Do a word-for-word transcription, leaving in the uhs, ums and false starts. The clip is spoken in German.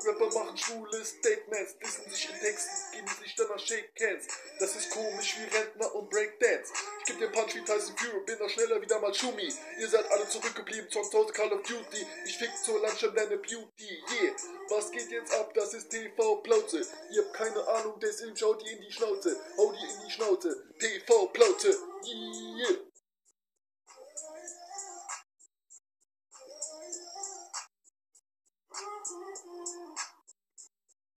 Rapper machen schwule Statements, dissen sich in Texten, geben sich danach Shake Hands. Das ist komisch wie Rentner und Breakdance. Ich geb den Punch wie Tyson Fury, bin noch schneller wie damals Schumi. Ihr seid alle zurückgeblieben, zockt heute Call of Duty. Ich fick zur Lunch und deine Beauty, yeah. Was geht jetzt ab, das ist T V-Plauze. Ihr habt keine Ahnung, deswegen schaut ihr in die Schnauze. Hau dir in die Schnauze, T V-Plauze, yeah.